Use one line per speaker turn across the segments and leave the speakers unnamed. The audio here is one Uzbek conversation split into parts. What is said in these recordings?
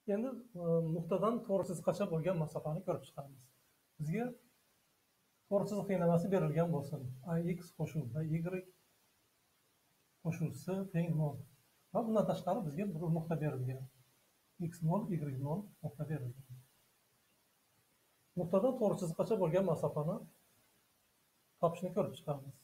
Endi nuqtadan to'g'ri chiziqgacha bo'lgan masofani ko'rib chiqamiz. Bizga to'g'ri chiziq tenglamasi berilgan bo'lsin. Ax qo'shib by qo'shib s teng 0. Va bundan tashqari bizga bir nuqta berilgan. x0, y0 nuqta berilgan. Nuqtadan to'g'ri chiziqgacha bo'lgan masofani topishni ko'rib chiqamiz.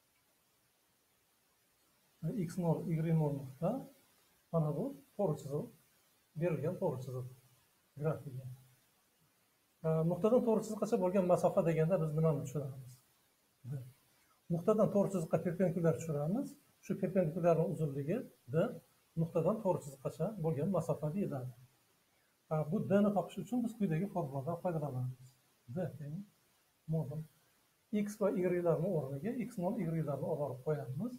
x0, y0 nuqta mana bu to'g'ri chiziq berilgan to'g'ri chiziq grafigi. Nuqtadan to'g'ri chiziqgacha bo'lgan masofa deganda biz nimani tushunamiz? Nuqtadan to'g'ri chiziqqa perpendikulyar tushiramiz. Shu perpendikulyarning uzunligi d, nuqtadan to'g'ri chiziqgacha bo'lgan masofa deyiladi. Bu d ni topish uchun biz quyidagi formuladan foydalanamiz. D teng modul x va y larning o'rniga x0, y larni olib borib qo'yamiz.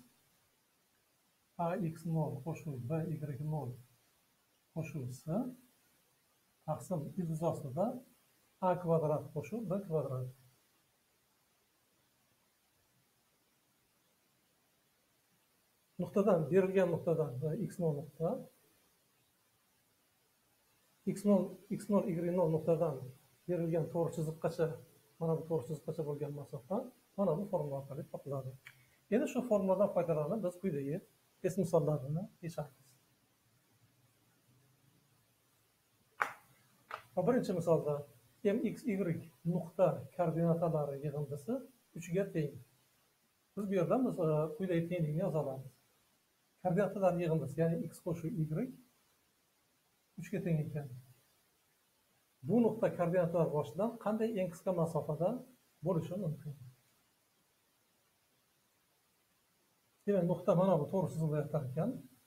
Ax0 qo'shib by0 qo'shib s taqsim ildiz ostida a kvadrat qo'shib b kvadrat. Nuqtadan berilgan nuqtadan x0 nuqta x0 y0 nuqtadan berilgan to'g'ri chiziqgacha mana bu to'g'ri chiziqgacha bo'lgan masofa mana bu formula orqali topiladi. Endi shu formuladan foydalanib biz quyidagi test misollarini yechamiz. Birinchi misolda mx y nuqta koordinatalari yig'indisi 3 ga teng. Biz bu yerdan quyidagi tenglikni yoza olamiz. Koordinatalar yig'indisi, ya'ni x qo'shib y 3 ga teng ekan. Bu nuqta koordinatalar boshidan qanday eng qisqa masofada bo'lishi mumkin? Demak, nuqta mana bu to'g'ri chizilayotgan ekan.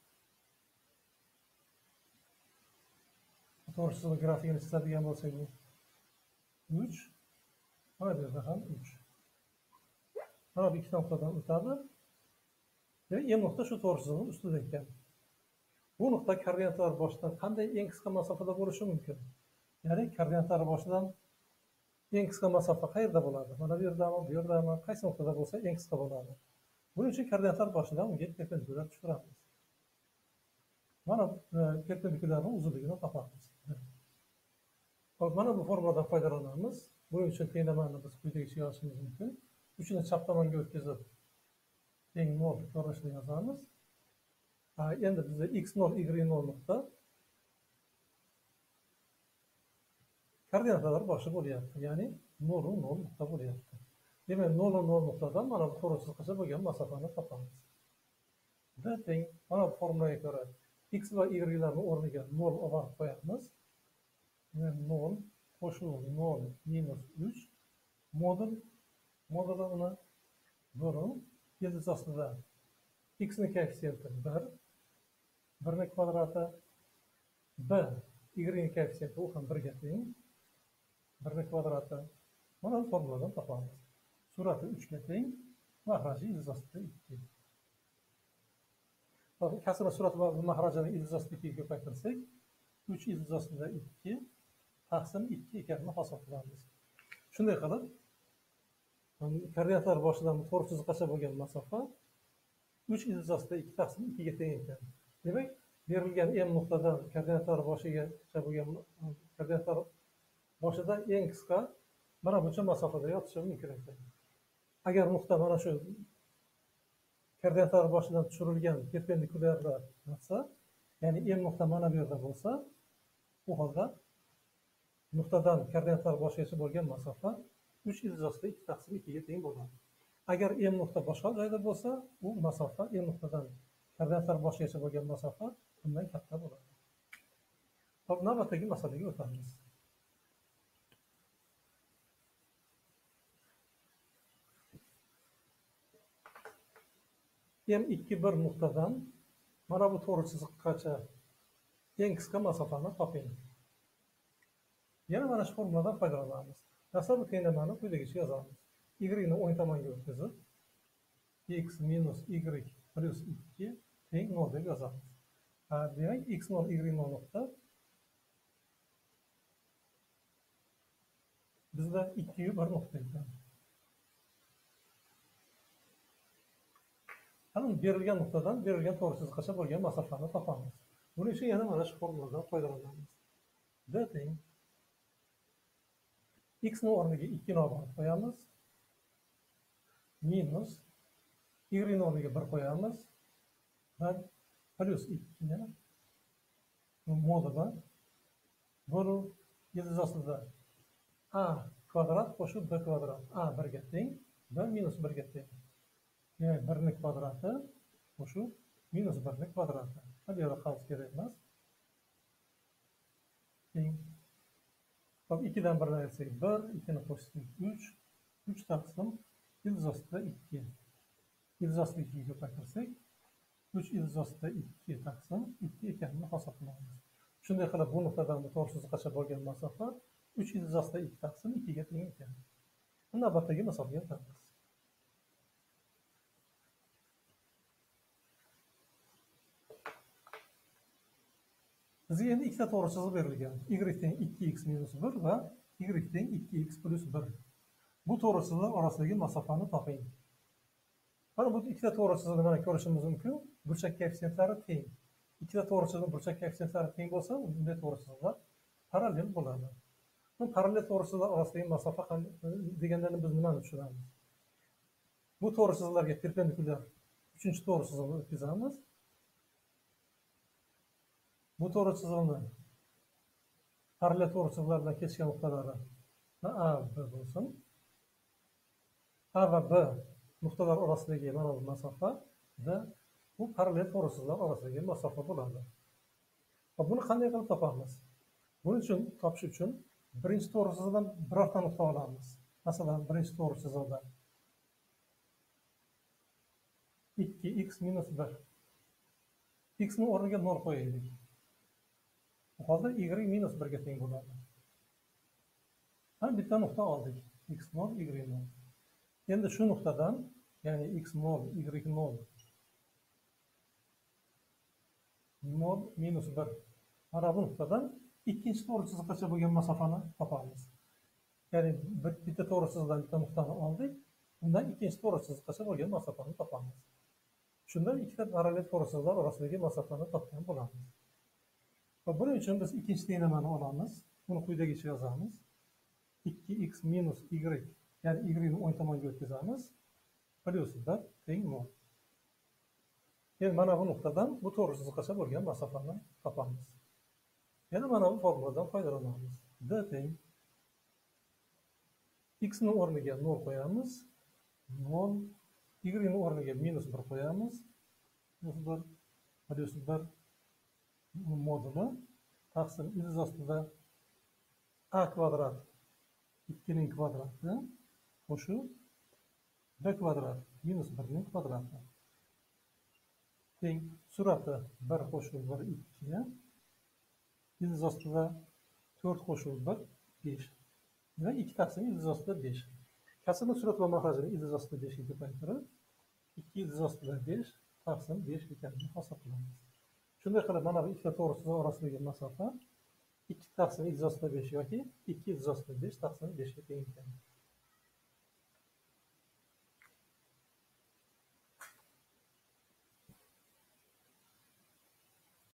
To'g'ri chiziq grafikini chizadigan bo'lsak, 3, mana bu yerda ham 3. Mana bu ikkita nuqtadan o'tadi. Demak, m nuqta shu to'g'ri chiziqning ustida ekan. Bu nuqta koordinatalar boshidan qanday eng qisqa masofada bo'lishi mumkin? Ya'ni koordinatalar boshidan eng qisqa masofa qayerda bo'ladi? Mana bu yerdami, bu yerdami? Qaysi nuqtada bo'lsa eng qisqa bo'ladi? Buning uchun koordinatalar boshidan unga perpendikulyar tushiramiz. Mana perpendikulyarning uzunligini topamiz. Mana bu formuladan foydalanamiz. Buning uchun tenglamani biz quyidagicha yozishimiz mumkin. 3 ni chap tomonga o'tkazib teng 0 ko'rinishida yozamiz. Endi bizda x0, y0 nuqta koordinatalar boshi bo'lyapti. Ya'ni 0, 0 nuqta bo'lyapti. Demak, 0, 0 nuqtadan mana bu to'g'ri chiziqgacha bo'lgan masofani topamiz. D teng mana bu formulaga ko'ra x va y larni o'rniga 0 olib qo'yamiz. 0 qo'shuv 0 minus 3 modulini 1 ildiz ostida x ni koeffitsiyenti 1, 1 ni kvadrati, b y ni koeffitsiyenti u ham 1 ga teng, 1 ni kvadrati. Mana bu formuladan topamiz. Surati 3 ga teng, mahraji ildiz ostida 2. Kasrni surati va mahrajini ildiz ostida 2 ga ko'paytirsak, 3 ildiz ostida 2 taqsim 2 ekanini hosil qilamiz. Shunday qilib, koordinatalar boshidan to'g'ri chiziqgacha bo'lgan masofa 3 ildiz ostida 2 taqsim 2 ga teng ekan. Demak, berilgan m nuqtadan koordinatalar boshigacha bo'lgan koordinatalar boshidan eng qisqa mana buncha masofada yotishi mumkin ekan. Agar nuqta mana shu koordinatalar boshidan tushirilgan perpendikulyarlar bo'lsa, ya'ni m nuqta mana bu yerda bo'lsa, u holda nuqtadan koordinatalar boshigacha bo'lgan masofa 3 ildiz ostida 2 taqsim 2 ga teng bo'ladi. Agar m nuqta boshqa joyda bo'lsa, u masofa m nuqtadan koordinatalar boshigacha bo'lgan masofa bundan katta bo'ladi. Hop, navbatdagi masalaga o'tamiz. m21 nuqtadan mana bu to'g'ri chiziqgacha eng qisqa masofani toping. Yana mana shu formuladan foydalanamiz. Dastlab bu tenglamani quyidagicha yozamiz. Y ni o'ng tomonga o'tkazib x minus y plus 2 teng 0 deb yozamiz. Demak, x0, y0 nuqta bizda 2 1 nuqta ekan. Ana berilgan nuqtadan berilgan to'g'ri chiziqgacha bo'lgan masofani topamiz. Buning uchun yana mana shu formuladan foydalanamiz. D teng x ni o'rniga 2 inobatni qo'yamiz. Minus y ni o'rniga 1 qo'yamiz. Va plus 2 moduli bo'lib ildiz ostida a kvadrat qo'shib b kvadrat. A 1 ga teng, b minus 1 ga teng. Ya'ni 1 ni kvadrati qo'shib minus 1 ni kvadrati. Bu yerda qavs kerak emas. Teng. Hop 2 dan 1 ayirsak 1, 2 ni qo'shsak 3, 3 taqsim ildiz ostida 2. Ildiz ostida 2 ga ko'paytirsak 3 ildiz ostida 2 taqsim 2 ekanini hosil qilamiz. Shunday qilib bu nuqtadan bu to'g'risizlikgacha bo'lgan masofa 3 ildiz ostida 2 taqsim 2 ga teng ekan. Navbatdagi masofaga o'tamiz. Bizga endi ikkita to'g'ri chiziq berilgan. Y teng 2x minus 1 va y teng 2x plus 1. Bu to'g'ri chiziqlar orasidagi masofani toping. Mana bu ikkita to'g'ri chiziqni mana ko'rishimiz mumkin. Burchak koeffitsiyentlari teng. Ikkita to'g'ri chiziqning burchak koeffitsiyentlari teng bo'lsa, bunday to'g'ri chiziqlar parallel bo'ladi. Bu parallel to'g'ri chiziqlar orasidagi masofa deganda biz nimani tushunamiz? Bu to'g'ri chiziqlarga perpendikulyar uchinchi to'g'ri chiziqni o'tkazamiz. Bu to'g'ri chiziqni parallel to'g'ri chiziqlar bilan kesishgan nuqtalari A, B bo'lsin. A va B nuqtalar orasidagi mana bu masofa va bu parallel to'g'ri chiziqlar orasidagi masofa bo'ladi. Buni qanday qilib topamiz? Buning uchun topish uchun birinchi to'g'ri chiziqdan birorta nuqta olamiz. Masalan, birinchi to'g'ri chiziqdan 2x minus 1. X ni o'rniga 0 qo'yaylik. Bu holda y minus 1 ga teng bo'ladi. Mana bitta nuqta oldik. x0, y0. Endi shu nuqtadan, ya'ni x0, y0, 0 minus 1. Mana bu nuqtadan ikkinchi to'g'ri chiziqgacha bo'lgan masofani topamiz. Ya'ni bitta to'g'ri chiziqdan bitta nuqtani oldik, undan ikkinchi to'g'ri chiziqgacha bo'lgan masofani topamiz. Shunda ikkita parallel to'g'ri chiziqlar orasidagi masofani topgan bo'lamiz. Va buning uchun biz ikkinchi tenglamani olamiz. Buni quyidagicha yozamiz. 2x minus y, ya'ni y ni o'ng tomonga o'tkazamiz. Plus 1 teng 0. Endi mana bu nuqtadan bu to'g'ri chiziqgacha bo'lgan masofani topamiz. Yana mana bu formuladan foydalanamiz. D teng x ni o'rniga 0 qo'yamiz. 0 y ni o'rniga minus 1 qo'yamiz. Minus 1 plus 1 moduli taqsim ildiz ostida a kvadrat 2 ning kvadrati qo'shib b kvadrat minus 1 ning kvadrati teng surati 1 qo'shib 1 2, ildiz ostida 4 qo'shib 1 5 va 2 taqsim ildiz ostida 5. Kasrni surat va mahrajini ildiz ostida 5 ga ko'paytirib 2 ildiz ostida 5 taqsim 5 ekanini hosil qilamiz. Shunday qilib mana bu ikkita to'g'ri chiziq orasidagi masofa 2 taqsim ildiz ostida 5 yoki 2 ildiz ostida 5 taqsim 5 ga teng ekan.